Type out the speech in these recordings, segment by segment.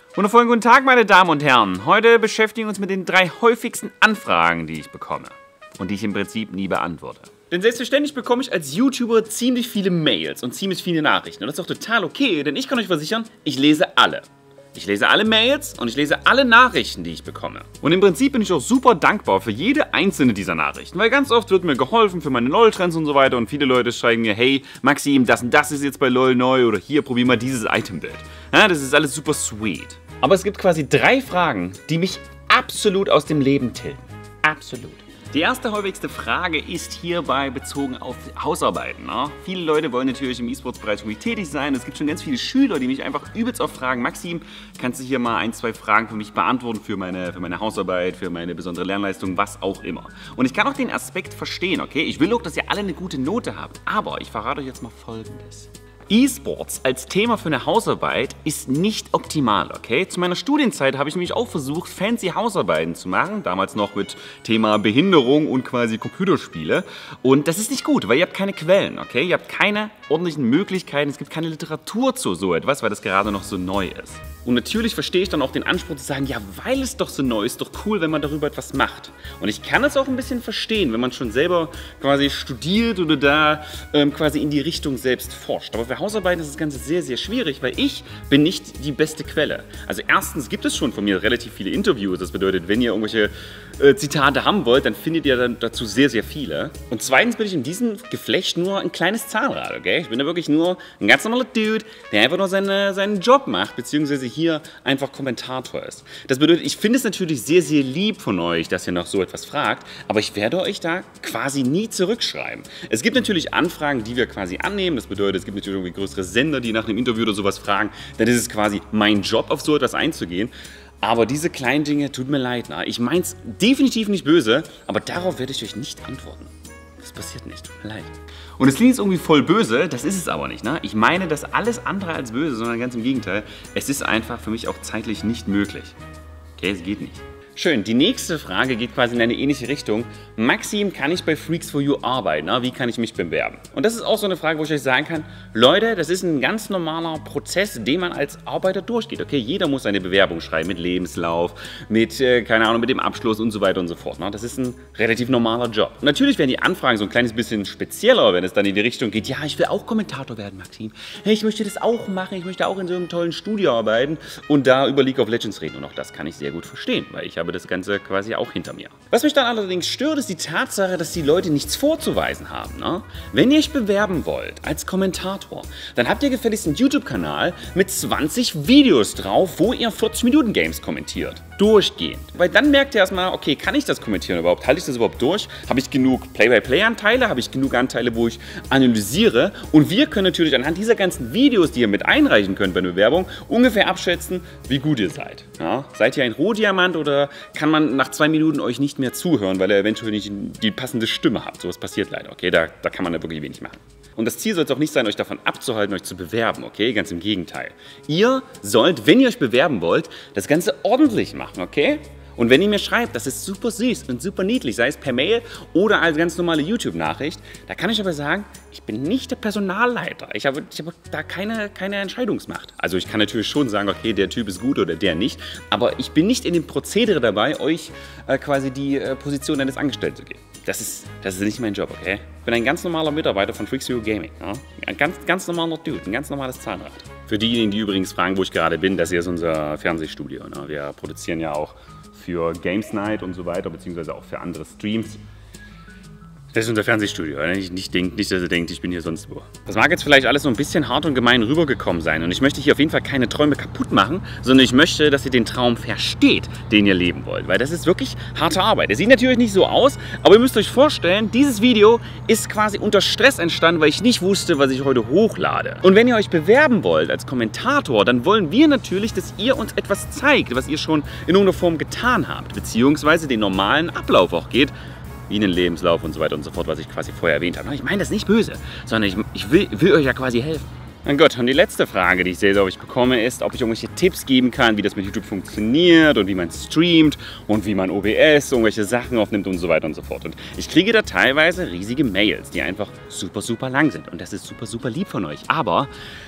Wundervollen guten Tag, meine Damen und Herren. Heute beschäftigen wir uns mit den 3 häufigsten Anfragen, die ich bekomme. Und die ich im Prinzip nie beantworte. Denn selbstverständlich bekomme ich als YouTuber ziemlich viele Mails und ziemlich viele Nachrichten. Und das ist doch total okay, denn ich kann euch versichern, ich lese alle. Ich lese alle Mails und ich lese alle Nachrichten, die ich bekomme. Und im Prinzip bin ich auch super dankbar für jede einzelne dieser Nachrichten, weil ganz oft wird mir geholfen für meine LOL-Trends und so weiter und viele Leute schreiben mir, hey Maxim, das und das ist jetzt bei LOL neu oder hier, probier mal dieses Itembild. Ja, das ist alles super sweet. Aber es gibt quasi 3 Fragen, die mich absolut aus dem Leben tilgen. Absolut. Die erste häufigste Frage ist hierbei bezogen auf Hausarbeiten. Ne? Viele Leute wollen natürlich im E-Sports-Bereich irgendwie tätig sein. Es gibt schon ganz viele Schüler, die mich einfach übelst oft fragen, Maxim, kannst du hier mal 1, 2 Fragen für mich beantworten für meine Hausarbeit, für meine besondere Lernleistung, was auch immer. Und ich kann auch den Aspekt verstehen, okay? Ich will auch, dass ihr alle eine gute Note habt. Aber ich verrate euch jetzt mal Folgendes. E-Sports als Thema für eine Hausarbeit ist nicht optimal, okay? Zu meiner Studienzeit habe ich nämlich auch versucht, fancy Hausarbeiten zu machen, damals noch mit Thema Behinderung und quasi Computerspiele. Und das ist nicht gut, weil ihr habt keine Quellen, okay? Ihr habt keine ordentlichen Möglichkeiten, es gibt keine Literatur zu so etwas, weil das gerade noch so neu ist. Und natürlich verstehe ich dann auch den Anspruch zu sagen, ja, weil es doch so neu ist, doch cool, wenn man darüber etwas macht. Und ich kann es auch ein bisschen verstehen, wenn man schon selber quasi studiert oder da quasi in die Richtung selbst forscht. Aber für Hausarbeiten ist das Ganze sehr, sehr schwierig, weil ich bin nicht die beste Quelle. Also erstens gibt es schon von mir relativ viele Interviews. Das bedeutet, wenn ihr irgendwelche Zitate haben wollt, dann findet ihr dann dazu sehr, sehr viele. Und zweitens bin ich in diesem Geflecht nur ein kleines Zahnrad, okay? Ich bin da wirklich nur ein ganz normaler Dude, der einfach nur seinen Job macht, beziehungsweise hier einfach Kommentator ist. Das bedeutet, ich finde es natürlich sehr, sehr lieb von euch, dass ihr nach so etwas fragt, aber ich werde euch da quasi nie zurückschreiben. Es gibt natürlich Anfragen, die wir quasi annehmen. Das bedeutet, es gibt natürlich irgendwie größere Sender, die nach einem Interview oder sowas fragen. Dann ist es quasi mein Job, auf so etwas einzugehen. Aber diese kleinen Dinge, tut mir leid, na, ich meine es definitiv nicht böse, aber darauf werde ich euch nicht antworten. Das passiert nicht, tut mir leid. Und es klingt jetzt irgendwie voll böse, das ist es aber nicht. Ne? Ich meine das alles andere als böse, sondern ganz im Gegenteil. Es ist einfach für mich auch zeitlich nicht möglich. Okay, es geht nicht. Schön, die nächste Frage geht quasi in eine ähnliche Richtung. Maxim, kann ich bei Freaks4U arbeiten? Na, wie kann ich mich bewerben? Und das ist auch so eine Frage, wo ich euch sagen kann, Leute, das ist ein ganz normaler Prozess, den man als Arbeiter durchgeht. Okay, jeder muss seine Bewerbung schreiben mit Lebenslauf, mit, keine Ahnung, mit dem Abschluss und so weiter und so fort. Na, das ist ein relativ normaler Job. Und natürlich werden die Anfragen so ein kleines bisschen spezieller, wenn es dann in die Richtung geht, ja, ich will auch Kommentator werden, Maxim. Hey, ich möchte das auch machen, ich möchte auch in so einem tollen Studio arbeiten und da über League of Legends reden. Und auch das kann ich sehr gut verstehen, weil ich habe das Ganze quasi auch hinter mir. Was mich dann allerdings stört, ist die Tatsache, dass die Leute nichts vorzuweisen haben. Ne? Wenn ihr euch bewerben wollt als Kommentator, dann habt ihr gefälligst einen YouTube-Kanal mit 20 Videos drauf, wo ihr 40-Minuten-Games kommentiert. Durchgehend. Weil dann merkt ihr erstmal, okay, kann ich das kommentieren überhaupt? Halte ich das überhaupt durch? Habe ich genug Play-by-Play-Anteile? Habe ich genug Anteile, wo ich analysiere? Und wir können natürlich anhand dieser ganzen Videos, die ihr mit einreichen könnt bei der Bewerbung, ungefähr abschätzen, wie gut ihr seid. Ja? Seid ihr ein Rohdiamant oder kann man nach 2 Minuten euch nicht mehr zuhören, weil ihr eventuell nicht die passende Stimme habt? So was passiert leider, okay? Da kann man ja wirklich wenig machen. Und das Ziel soll es auch nicht sein, euch davon abzuhalten, euch zu bewerben, okay? Ganz im Gegenteil. Ihr sollt, wenn ihr euch bewerben wollt, das Ganze ordentlich machen, okay? Und wenn ihr mir schreibt, das ist super süß und super niedlich, sei es per Mail oder als ganz normale YouTube-Nachricht, da kann ich aber sagen, ich bin nicht der Personalleiter. Ich habe da keine Entscheidungsmacht. Also ich kann natürlich schon sagen, okay, der Typ ist gut oder der nicht, aber ich bin nicht in dem Prozedere dabei, euch quasi die Position eines Angestellten zu geben. Das ist nicht mein Job, okay? Ich bin ein ganz normaler Mitarbeiter von Freaks4U Gaming. Ja? Ein ganz normaler Dude, ein ganz normales Zahnrad. Für diejenigen, die übrigens fragen, wo ich gerade bin, das hier ist unser Fernsehstudio. Ne? Wir produzieren ja auch für Games Night und so weiter, beziehungsweise auch für andere Streams. Das ist unser Fernsehstudio. Nicht, dass ihr denkt, ich bin hier sonst wo. Das mag jetzt vielleicht alles so ein bisschen hart und gemein rübergekommen sein. Und ich möchte hier auf jeden Fall keine Träume kaputt machen, sondern ich möchte, dass ihr den Traum versteht, den ihr leben wollt. Weil das ist wirklich harte Arbeit. Es sieht natürlich nicht so aus, aber ihr müsst euch vorstellen, dieses Video ist quasi unter Stress entstanden, weil ich nicht wusste, was ich heute hochlade. Und wenn ihr euch bewerben wollt als Kommentator, dann wollen wir natürlich, dass ihr uns etwas zeigt, was ihr schon in irgendeiner Form getan habt. Beziehungsweise den normalen Ablauf auch geht. Wie einen Lebenslauf und so weiter und so fort, was ich quasi vorher erwähnt habe. Ich meine das nicht böse, sondern ich will euch ja quasi helfen. Na gut, und die letzte Frage, die ich sehr häufig bekomme, ist, ob ich irgendwelche Tipps geben kann, wie das mit YouTube funktioniert und wie man streamt und wie man OBS, irgendwelche Sachen aufnimmt und so weiter und so fort. Und ich kriege da teilweise riesige Mails, die einfach super, super lang sind. Und das ist super, super lieb von euch. Aber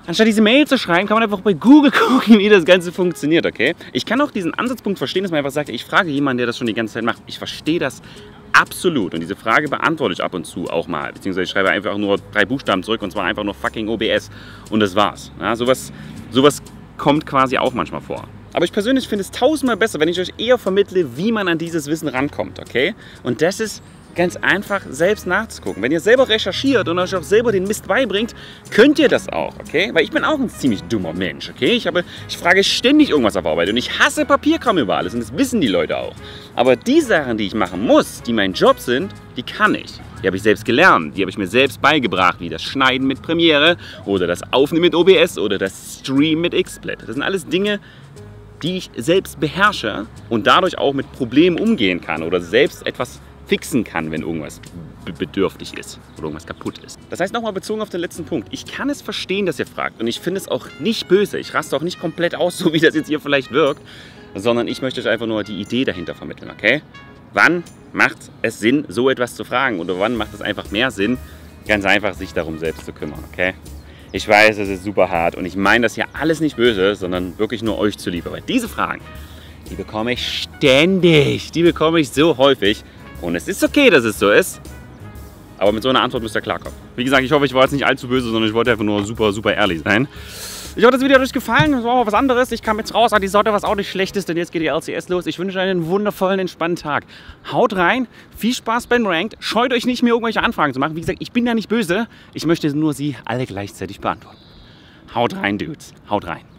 Anstatt diese Mail zu schreiben, kann man einfach bei Google gucken, wie das Ganze funktioniert, okay? Ich kann auch diesen Ansatzpunkt verstehen, dass man einfach sagt, ich frage jemanden, der das schon die ganze Zeit macht. Ich verstehe das absolut. Und diese Frage beantworte ich ab und zu auch mal. Beziehungsweise ich schreibe einfach nur 3 Buchstaben zurück und zwar einfach nur fucking OBS. Und das war's. Ja, sowas kommt quasi auch manchmal vor. Aber ich persönlich finde es 1000-mal besser, wenn ich euch eher vermittle, wie man an dieses Wissen rankommt, okay? Und das ist ganz einfach, selbst nachzugucken. Wenn ihr selber recherchiert und euch auch selber den Mist beibringt, könnt ihr das auch, okay? Weil ich bin auch ein ziemlich dummer Mensch, okay? Ich frage ständig irgendwas auf Arbeit und ich hasse Papierkram über alles und das wissen die Leute auch. Aber die Sachen, die ich machen muss, die mein Job sind, die kann ich. Die habe ich selbst gelernt, die habe ich mir selbst beigebracht, wie das Schneiden mit Premiere oder das Aufnehmen mit OBS oder das Stream mit XSplit. Das sind alles Dinge, die ich selbst beherrsche und dadurch auch mit Problemen umgehen kann oder selbst etwas fixen kann, wenn irgendwas bedürftig ist oder irgendwas kaputt ist. Das heißt, nochmal bezogen auf den letzten Punkt, ich kann es verstehen, dass ihr fragt und ich finde es auch nicht böse. Ich raste auch nicht komplett aus, so wie das jetzt hier vielleicht wirkt, sondern ich möchte euch einfach nur die Idee dahinter vermitteln, okay? Wann macht es Sinn, so etwas zu fragen oder wann macht es einfach mehr Sinn, ganz einfach sich darum selbst zu kümmern, okay? Ich weiß, es ist super hart und ich meine das hier alles nicht böse, sondern wirklich nur euch zuliebe, weil diese Fragen, die bekomme ich ständig, die bekomme ich so häufig. Und es ist okay, dass es so ist, aber mit so einer Antwort müsst ihr klarkommen. Wie gesagt, ich hoffe, ich war jetzt nicht allzu böse, sondern ich wollte einfach nur super, super ehrlich sein. Ich hoffe, das Video hat euch gefallen. Das war auch was anderes. Ich kam jetzt raus an die Sorte, was auch nicht schlecht ist, denn jetzt geht die LCS los. Ich wünsche euch einen wundervollen, entspannten Tag. Haut rein, viel Spaß beim Ranked. Scheut euch nicht, mir irgendwelche Anfragen zu machen. Wie gesagt, ich bin da nicht böse. Ich möchte nur sie alle gleichzeitig beantworten. Haut rein, Dudes. Haut rein.